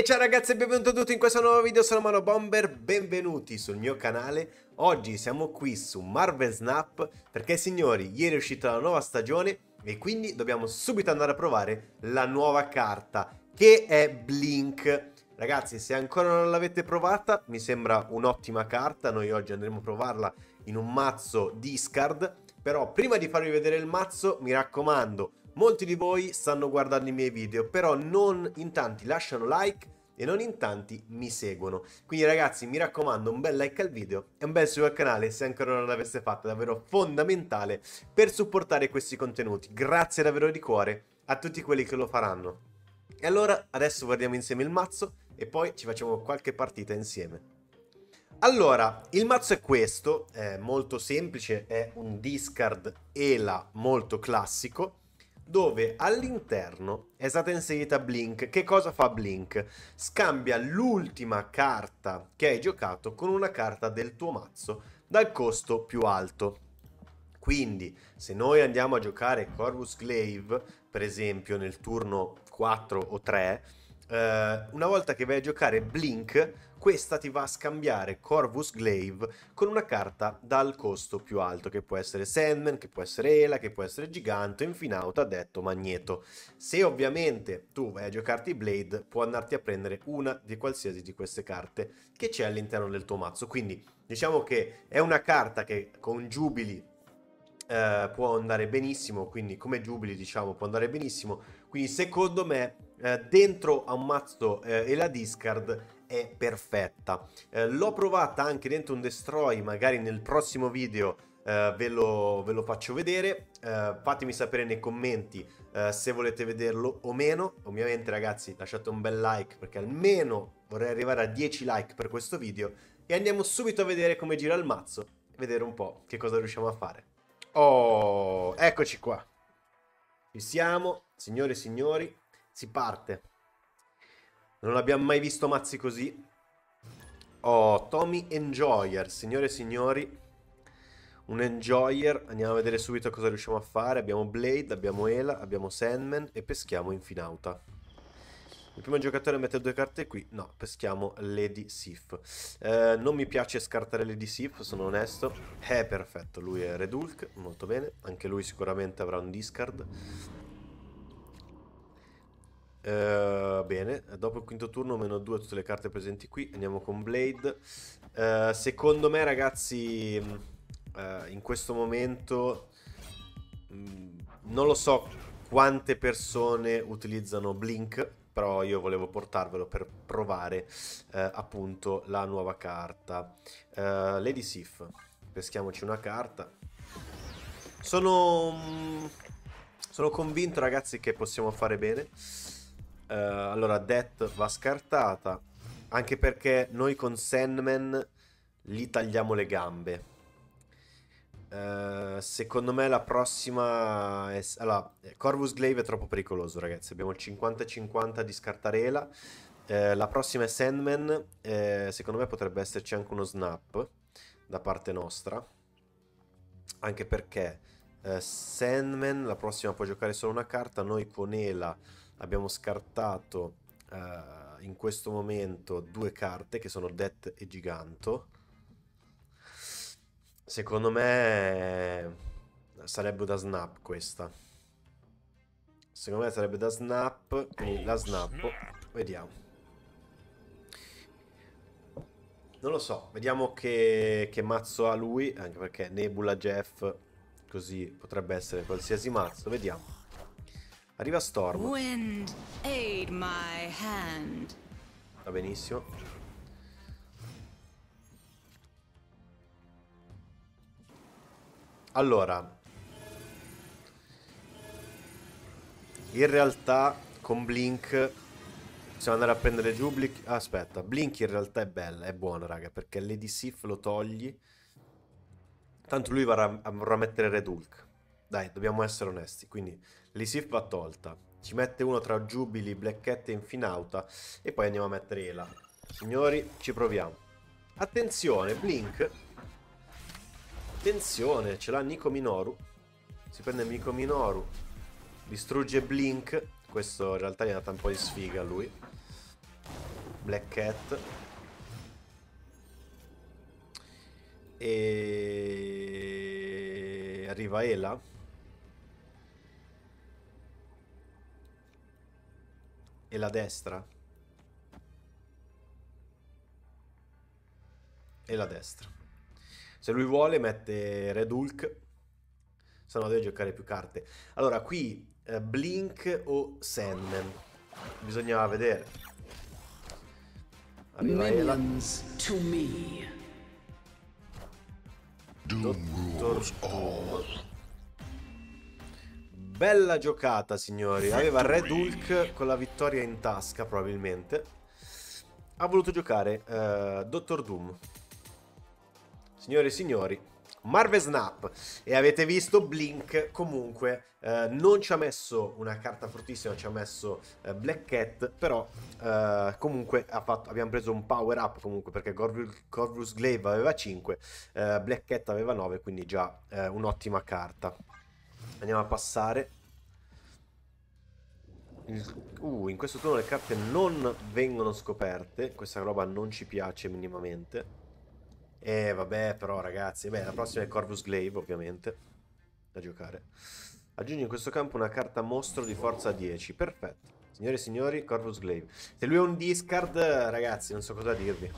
Ciao ragazzi e benvenuti tutti in questo nuovo video, sono Mano Bomber, benvenuti sul mio canale. Oggi siamo qui su Marvel Snap perché signori, ieri è uscita la nuova stagione e quindi dobbiamo subito andare a provare la nuova carta che è Blink. Ragazzi, se ancora non l'avete provata, mi sembra un'ottima carta, noi oggi andremo a provarla in un mazzo discard. Però prima di farvi vedere il mazzo, mi raccomando, molti di voi stanno guardando i miei video, però non in tanti lasciano like e non in tanti mi seguono. Quindi ragazzi, mi raccomando, un bel like al video e un bel iscrivetevi al canale se ancora non l'aveste fatto, è davvero fondamentale per supportare questi contenuti. Grazie davvero di cuore a tutti quelli che lo faranno. E allora, adesso guardiamo insieme il mazzo e poi ci facciamo qualche partita insieme. Allora, il mazzo è questo, è molto semplice, è un discard ELA molto classico, dove all'interno è stata inserita Blink. Che cosa fa Blink? Scambia l'ultima carta che hai giocato con una carta del tuo mazzo dal costo più alto. Quindi, se noi andiamo a giocare Corvus Glaive, per esempio nel turno 4 o 3, una volta che vai a giocare Blink, questa ti va a scambiare Corvus Glaive con una carta dal costo più alto, che può essere Sandman, che può essere Ela, che può essere Gigante, Infinauta, Detto, Magneto. Se ovviamente tu vai a giocarti Blade, può andarti a prendere una di qualsiasi di queste carte che c'è all'interno del tuo mazzo. Quindi diciamo che è una carta che con Giubili può andare benissimo, quindi come Giubili diciamo può andare benissimo, quindi secondo me dentro a un mazzo e la discard è perfetta. L'ho provata anche dentro un destroy, magari nel prossimo video ve lo faccio vedere. Fatemi sapere nei commenti se volete vederlo o meno. Ovviamente ragazzi lasciate un bel like perché almeno vorrei arrivare a 10 like per questo video e andiamo subito a vedere come gira il mazzo e vedere un po' che cosa riusciamo a fare. Oh, eccoci qua. Ci siamo, signore e signori, si parte. Non abbiamo mai visto mazzi così. Oh, Tommy Enjoyer, signore e signori. Un Enjoyer, andiamo a vedere subito cosa riusciamo a fare. Abbiamo Blade, abbiamo Ela, abbiamo Sandman e peschiamo Infinauta. Il primo giocatore mette due carte qui. No, peschiamo Lady Sif. Non mi piace scartare Lady Sif, sono onesto. Perfetto, lui è Red Hulk, molto bene. Anche lui sicuramente avrà un discard. Bene, dopo il quinto turno -2 a tutte le carte presenti qui. Andiamo con Blade. Secondo me ragazzi, in questo momento non lo so quante persone utilizzano Blink, però io volevo portarvelo per provare appunto la nuova carta. Lady Sif, peschiamoci una carta. Sono convinto ragazzi che possiamo fare bene. Allora Death va scartata, anche perché noi con Sandman gli tagliamo le gambe. Secondo me la prossima è... Allora, Corvus Glaive è troppo pericoloso ragazzi, abbiamo il 50-50 di scartare Ela. La prossima è Sandman, secondo me potrebbe esserci anche uno snap da parte nostra, anche perché Sandman la prossima può giocare solo una carta. Noi con Ela abbiamo scartato in questo momento due carte che sono Death e Giganto. Secondo me sarebbe da snap questa. Secondo me sarebbe da snap, quindi la snappo. Vediamo. Non lo so, vediamo che mazzo ha lui, anche perché Nebula, Jeff, così potrebbe essere qualsiasi mazzo. Vediamo. Arriva Storm. Wind, aid my hand. Va benissimo. Allora, in realtà con Blink possiamo andare a prendere Jubilee. Aspetta, Blink in realtà è bella, è buona raga, perché Lady Sif lo togli. Tanto lui vorrà mettere Red Hulk. Dai, dobbiamo essere onesti. Quindi Lady Sif va tolta. Ci mette uno tra Jubilee, Black Cat e Infinauta. E poi andiamo a mettere Ela. Signori, ci proviamo. Attenzione, Blink. Attenzione, ce l'ha Nico Minoru. Si prende Nico Minoru. Distrugge Blink. Questo in realtà gli è andata un po' di sfiga a lui. Black Cat. E arriva Ela. E la destra. E la destra. Se lui vuole mette Red Hulk. Se no deve giocare più carte. Allora qui Blink o Sandman. Bisognava vedere. Arriva Ela. Minions to me. Dottor Doom. Bella giocata, signori. Aveva Red Hulk con la vittoria in tasca, probabilmente. Ha voluto giocare Dottor Doom. Signore e signori, Marvel Snap. E avete visto Blink comunque non ci ha messo una carta fortissima, ci ha messo Black Cat, però comunque abbiamo preso un power up comunque, perché Corvus Glaive aveva 5, Black Cat aveva 9, quindi già un'ottima carta. Andiamo a passare. In questo turno le carte non vengono scoperte, questa roba non ci piace minimamente. Vabbè, però ragazzi, beh, la prossima è Corvus Glaive, ovviamente, da giocare. Aggiungi in questo campo una carta mostro di forza 10. Perfetto. Signore e signori, Corvus Glaive. Se lui è un discard, ragazzi, non so cosa dirvi.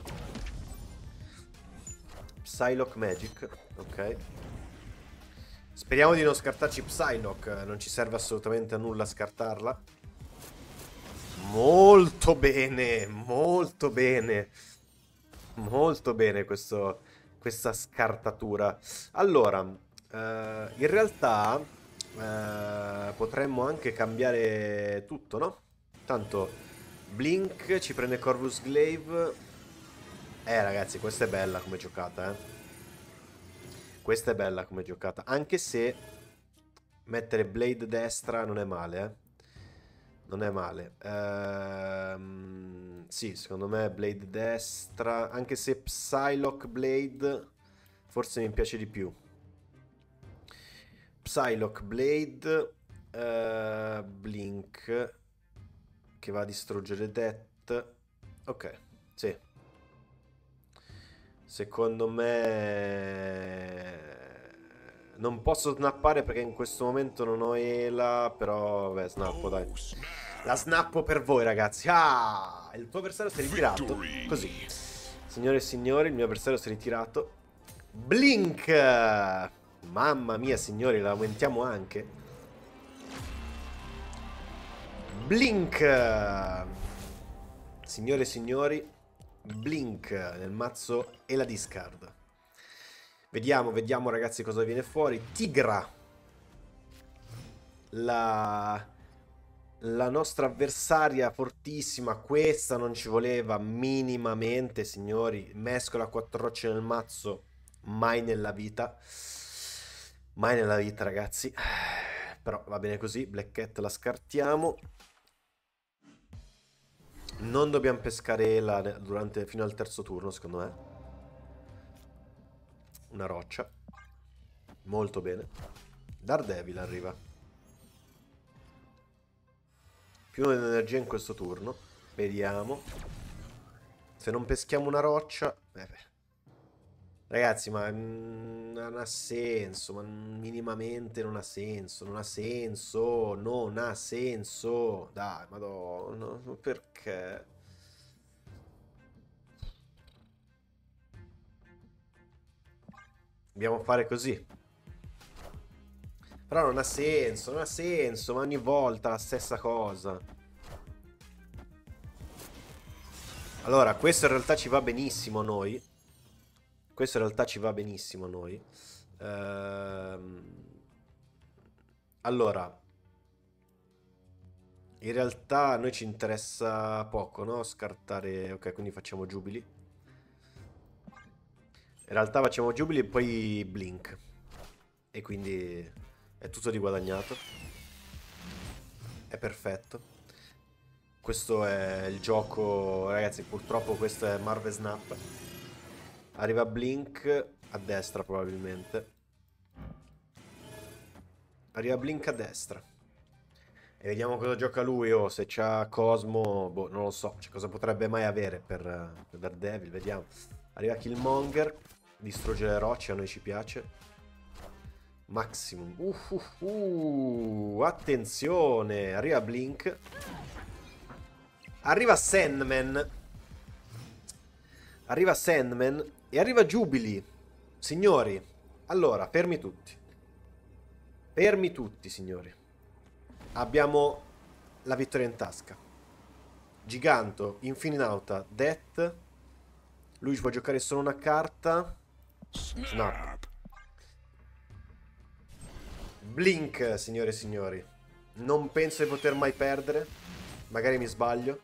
Psylocke Magic. Ok. Speriamo di non scartarci Psylocke. Non ci serve assolutamente a nulla scartarla. Molto bene. Molto bene. Molto bene questa scartatura. Allora, in realtà potremmo anche cambiare tutto, no? Tanto Blink ci prende Corvus Glaive. Ragazzi, questa è bella come giocata, Questa è bella come giocata. Anche se mettere Blade destra non è male, Non è male. Sì, secondo me Blade destra. Anche se Psylocke Blade forse mi piace di più. Psylocke Blade. Blink che va a distruggere Death. Ok, sì. Secondo me non posso snappare perché in questo momento non ho Ela. Però vabbè, snappo, dai. La snappo per voi, ragazzi. Ah, il tuo avversario si è ritirato. Così. Signore e signori, il mio avversario si è ritirato. Blink. Mamma mia, signori, la aumentiamo anche. Blink. Signore e signori, Blink nel mazzo e la discard. Vediamo ragazzi cosa viene fuori. Tigra. La nostra avversaria fortissima. Questa non ci voleva minimamente, signori. Mescola 4 rocce nel mazzo. Mai nella vita. Mai nella vita, ragazzi. Però va bene così. Black Cat la scartiamo. Non dobbiamo pescare fino al terzo turno, secondo me. Una roccia. Molto bene. Daredevil arriva. Più energia in questo turno. Vediamo. Se non peschiamo una roccia... Ragazzi, ma non ha senso. Ma minimamente non ha senso. Non ha senso. Non ha senso. Dai, madonna. Perché? Dobbiamo fare così. Però non ha senso. Non ha senso. Ma ogni volta la stessa cosa. Allora, questo in realtà ci va benissimo a noi. Questo in realtà ci va benissimo a noi. Allora, in realtà a noi ci interessa poco, no? Scartare... Ok, quindi facciamo Giubili. In realtà facciamo Giubili e poi Blink. E quindi è tutto riguadagnato. È perfetto. Questo è il gioco... Ragazzi, purtroppo questo è Marvel Snap. Arriva Blink a destra probabilmente. Arriva Blink a destra. E vediamo cosa gioca lui, o se c'ha Cosmo, boh, non lo so, cioè, cosa potrebbe mai avere per Daredevil, vediamo. Arriva Killmonger, distrugge le rocce, a noi ci piace. Maximum, attenzione, arriva Blink. Arriva Sandman. Arriva Sandman e arriva Jubilee. Signori, allora, fermi tutti. Fermi tutti, signori. Abbiamo la vittoria in tasca. Giganto, Infinauta, Death. Lui ci può giocare solo una carta. Snap. Blink, signore e signori. Non penso di poter mai perdere. Magari mi sbaglio.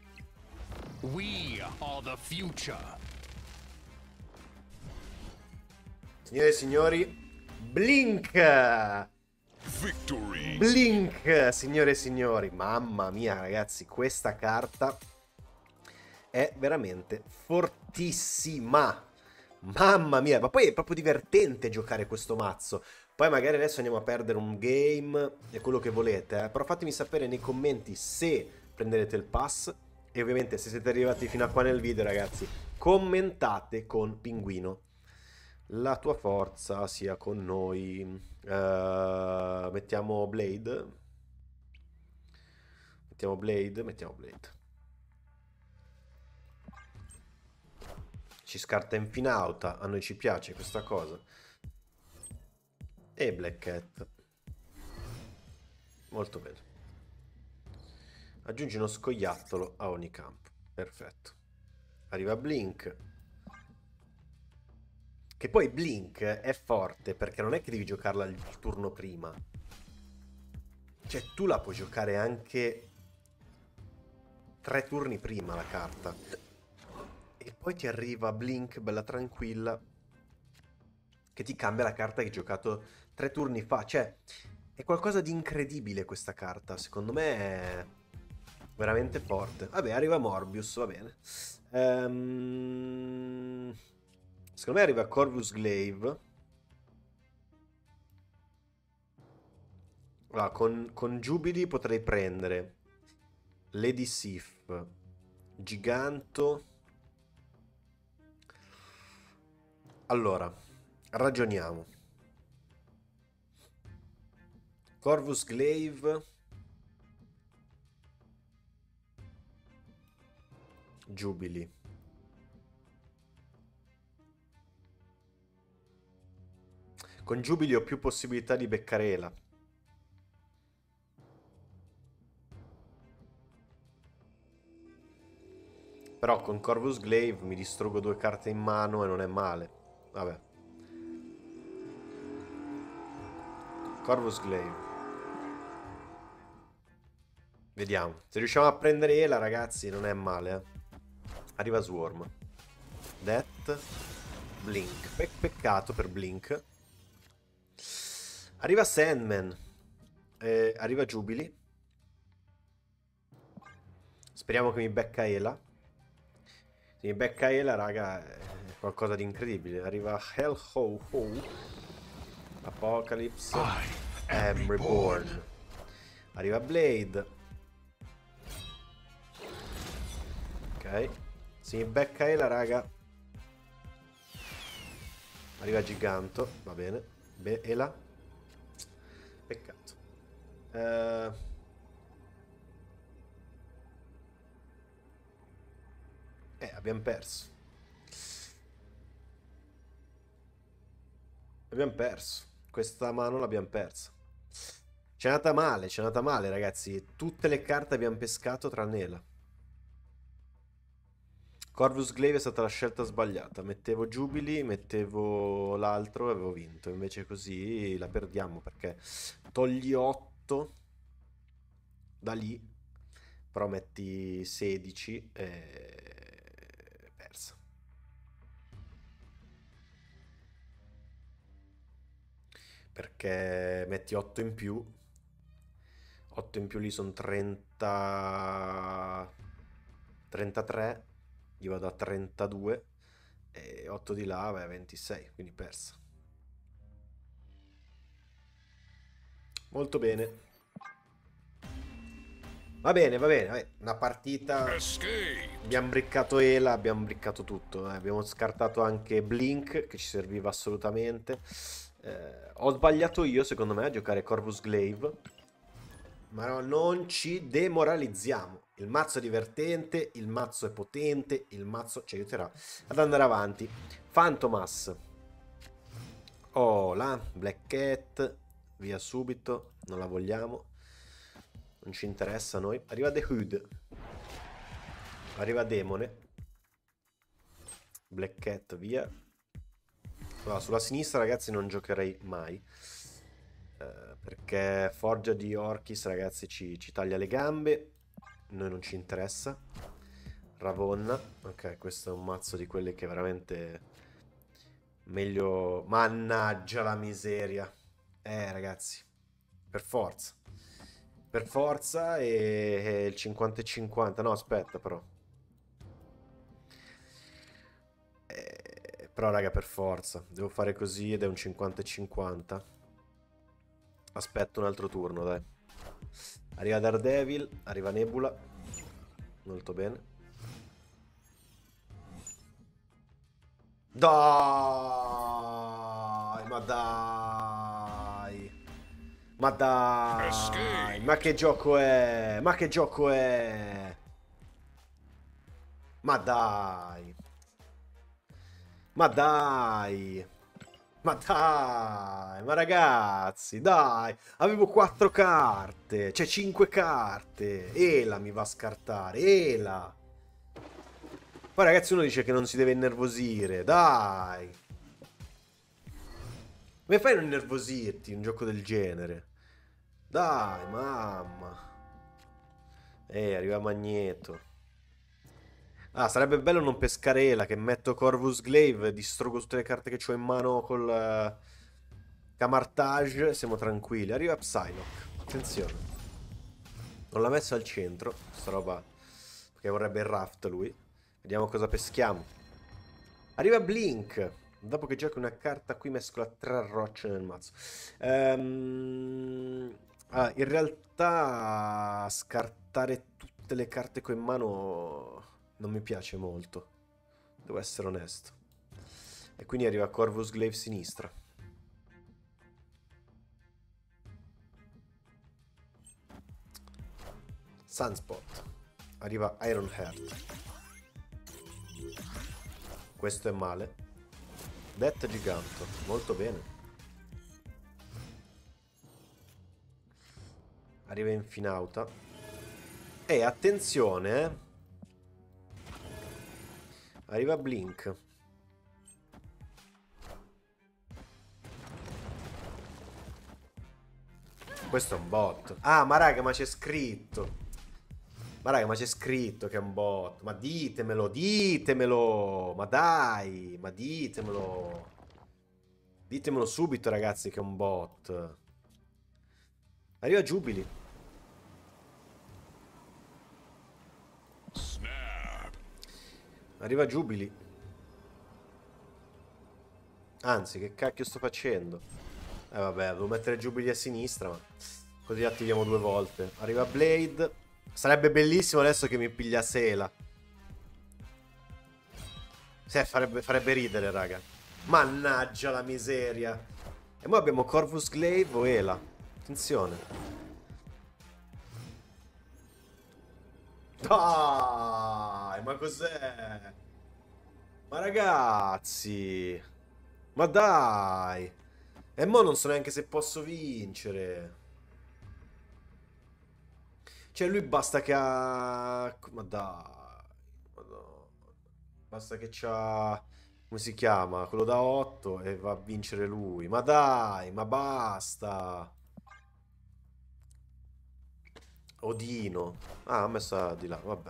We are the future. Signore e signori, Blink! Victory. Blink, signore e signori. Mamma mia, ragazzi, questa carta è veramente fortissima. Mamma mia, ma poi è proprio divertente giocare questo mazzo. Poi magari adesso andiamo a perdere un game e quello che volete, però fatemi sapere nei commenti se prenderete il pass. E ovviamente se siete arrivati fino a qua nel video, ragazzi, commentate con Pinguino. La tua forza sia con noi. Mettiamo Blade. Mettiamo Blade. Ci scarta Infinauta. A noi ci piace questa cosa. E Black Cat. Molto bene. Aggiungi uno scoiattolo a ogni campo. Perfetto. Arriva Blink. Che poi Blink è forte perché non è che devi giocarla il turno prima. Cioè tu la puoi giocare anche 3 turni prima la carta. E poi ti arriva Blink bella tranquilla che ti cambia la carta che hai giocato 3 turni fa. Cioè è qualcosa di incredibile questa carta. Secondo me è veramente forte. Vabbè, arriva Morbius, va bene. Secondo me arriva Corvus Glaive. Allora, con Jubilee potrei prendere Lady Sif, Giganto. Allora, ragioniamo. Corvus Glaive, Jubilee. Con Jubilee ho più possibilità di beccare Ela. Però con Corvus Glaive mi distruggo 2 carte in mano e non è male. Vabbè. Corvus Glaive. Vediamo. Se riusciamo a prendere Ela, ragazzi, non è male, Arriva Swarm. Death. Blink. Peccato per Blink. Arriva Sandman. Arriva Jubilee. Speriamo che mi becca Ela. Se mi becca Ela, raga, è qualcosa di incredibile. Arriva Hell-Ho. Apocalypse. Am Reborn. Arriva Blade. Ok. Se mi becca Ela, raga. Arriva Giganto. Va bene. Ela. Peccato. Abbiamo perso. Abbiamo perso. Questa mano l'abbiamo persa. C'è andata male, ragazzi. Tutte le carte abbiamo pescato tranne Ela. Corvus Glaive è stata la scelta sbagliata. Mettevo Jubilee, mettevo l'altro e avevo vinto. Invece così la perdiamo perché togli 8 da lì, però metti 16 e persa. Perché metti 8 in più. 8 in più lì sono 30... 33. Gli vado a 32 e 8 di là vai a 26, quindi persa. Molto bene. Va bene, vabbè, una partita. Escape. Abbiamo briccato Ela, abbiamo briccato tutto. Abbiamo scartato anche Blink, che ci serviva assolutamente. Ho sbagliato io, secondo me, a giocare Corvus Glaive. Ma no, non ci demoralizziamo. Il mazzo è divertente, il mazzo è potente, il mazzo ci aiuterà ad andare avanti. Fantomas. Oh, là, Black Cat. Via subito, non la vogliamo. Non ci interessa a noi. Arriva The Hood. Arriva Demone. Black Cat, via. Allora, sulla sinistra, ragazzi, non giocherei mai. Perché Forgia di Orchis, ragazzi, ci taglia le gambe. Noi non ci interessa. Ravonna. Ok, questo è un mazzo di quelli che veramente... Meglio... Mannaggia la miseria. Ragazzi. Per forza. Per forza e il 50 e 50. No, aspetta, però. Però, raga, per forza. Devo fare così ed è un 50 e 50. Aspetto un altro turno, dai. Arriva Daredevil, arriva Nebula. Molto bene. Dai, ma dai. Ma dai. Ma che gioco è? Ma che gioco è? Ma dai. Ma dai. Ma dai, ma ragazzi, dai, avevo 4 carte, cioè 5 carte, Ela mi va a scartare, Ela. Poi ragazzi uno dice che non si deve innervosire, dai. Come fai a non innervosirti in un gioco del genere? Dai, mamma. Arriva Magneto. Ah, sarebbe bello non pescare Ela, che metto Corvus Glaive, distruggo tutte le carte che ho in mano col Camartage, siamo tranquilli. Arriva Psylocke, attenzione. Non l'ha messo al centro, sta roba, perché vorrebbe il raft lui. Vediamo cosa peschiamo. Arriva Blink, dopo che giochi una carta qui mescola 3 rocce nel mazzo. In realtà scartare tutte le carte che ho in mano... Non mi piace molto, devo essere onesto. E quindi arriva Corvus Glaive sinistra. Sunspot. Arriva Iron Heart. Questo è male. Death Giganto, molto bene. Arriva Infinauta. E attenzione, Arriva Blink. Questo è un bot. Ah, ma raga, ma c'è scritto. Ma raga, ma c'è scritto che è un bot. Ma ditemelo, ditemelo. Ma dai, ma ditemelo. Ditemelo subito, ragazzi, che è un bot. Arriva Jubilee. Arriva Jubilee. Anzi, che cacchio sto facendo? Vabbè, devo mettere Jubilee a sinistra, ma così attiviamo 2 volte. Arriva Blade. Sarebbe bellissimo adesso che mi piglia Sela. Farebbe ridere, raga. Mannaggia la miseria. E ora abbiamo Corvus Glaive o Ela. Attenzione. Dai, ma cos'è? Ma ragazzi, ma dai. E mo non so neanche se posso vincere. Cioè lui basta che ha... Ma dai. Madonna. Basta che c'ha... Come si chiama? Quello da 8 e va a vincere lui. Ma dai, ma basta. Odino. Ah, ha messo di là, vabbè.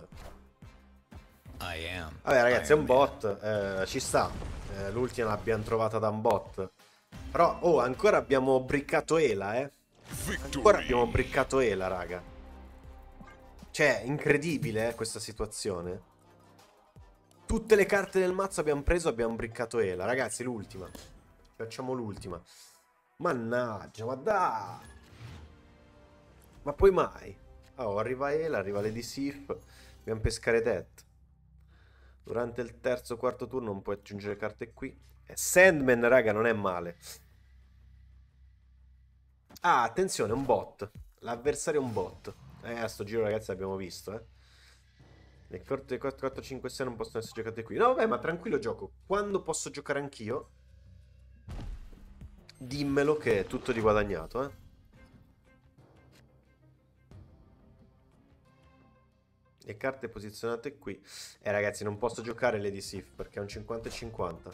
Vabbè ragazzi, è un bot, ci sta. L'ultima l'abbiamo trovata da un bot. Però, oh, ancora abbiamo briccato Ela, Ancora abbiamo briccato Ela, raga. Cioè, incredibile, questa situazione. Tutte le carte del mazzo abbiamo preso, abbiamo briccato Ela. Ragazzi, l'ultima. Facciamo l'ultima. Mannaggia, ma dai. Ma poi mai? Oh, arriva Ela, arriva Lady Sif. Dobbiamo pescare Det. Durante il terzo o quarto turno non puoi aggiungere carte qui. Sandman, raga, non è male. Ah, attenzione, un bot. L'avversario è un bot. A sto giro, ragazzi, l'abbiamo visto, Le carte 4, 4, 5, 6 non possono essere giocate qui. No, vabbè, ma tranquillo gioco. Quando posso giocare anch'io, dimmelo che è tutto di guadagnato, Le carte posizionate qui. Ragazzi, non posso giocare Lady Sif perché è un 50 e 50.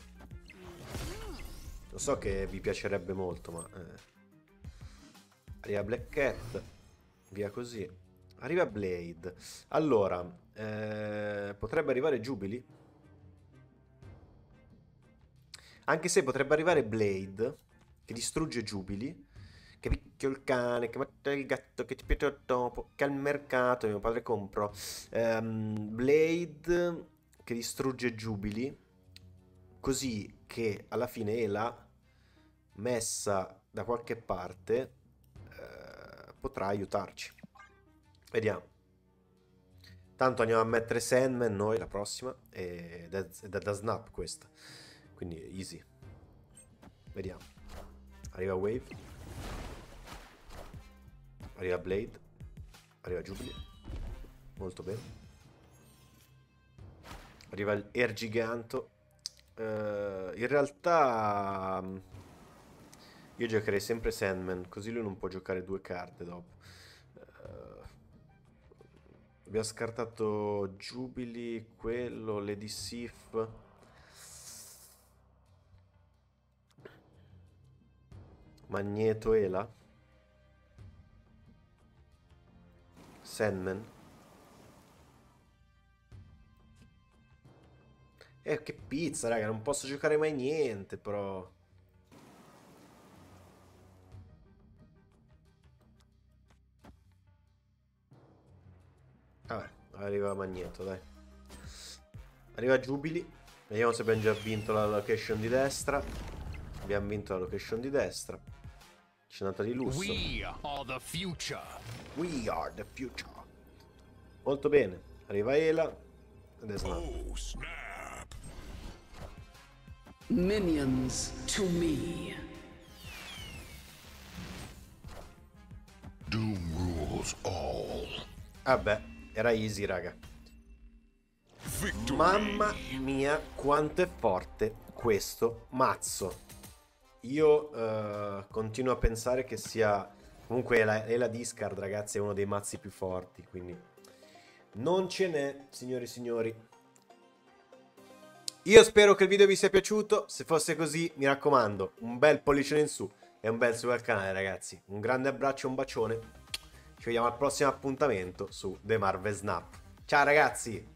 Lo so che vi piacerebbe molto, ma... Arriva Black Cat. Via così. Arriva Blade. Allora, potrebbe arrivare Jubilee. Anche se potrebbe arrivare Blade, che distrugge Jubilee. Che picchio il cane, che mette il gatto, che ti piace dopo, che al mercato mio padre compro. Blade, che distrugge Jubilee. Così che alla fine Ela, messa da qualche parte, potrà aiutarci. Vediamo. Tanto andiamo a mettere Sandman noi la prossima. Ed è da Snap questa. Quindi easy. Vediamo. Arriva Wave. Arriva Blade. Arriva Jubilee. Molto bene. Arriva il Ergiganto. In realtà io giocherei sempre Sandman, così lui non può giocare due carte dopo. Abbiamo scartato Jubilee, quello, Lady Sif. Magneto Ela. Sandman. Che pizza, raga, non posso giocare mai niente, però. Vabbè, arriva Magneto, dai. Arriva Jubilee. Vediamo se abbiamo già vinto la location di destra. Abbiamo vinto la location di destra. C'è andata di lusso. We are the future. We are the future. Molto bene. Arriva Ela. Ed è Snap. Oh, snap. Minions to me. Doom rules all. Vabbè, era easy, raga. Victory. Mamma mia, quanto è forte questo mazzo. Io continuo a pensare che sia... Comunque la discard, ragazzi, è uno dei mazzi più forti, quindi... Non ce n'è, signori e signori. Io spero che il video vi sia piaciuto. Se fosse così, mi raccomando, un bel pollicione in su e un bel sub al canale, ragazzi. Un grande abbraccio e un bacione. Ci vediamo al prossimo appuntamento su The Marvel Snap. Ciao, ragazzi!